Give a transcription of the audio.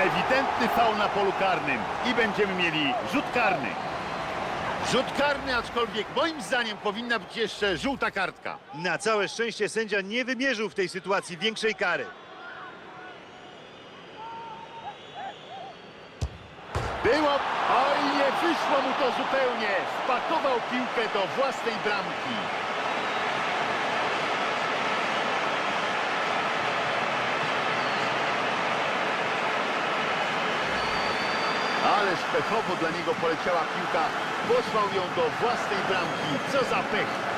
Ewidentny faul na polu karnym i będziemy mieli rzut karny. Rzut karny, aczkolwiek moim zdaniem powinna być jeszcze żółta kartka. Na całe szczęście sędzia nie wymierzył w tej sytuacji większej kary. Było... Oj, nie wyszło mu to zupełnie. Wpakował piłkę do własnej bramki. Ależ pechowo dla niego poleciała piłka. Posłał ją do własnej bramki. Co za pech.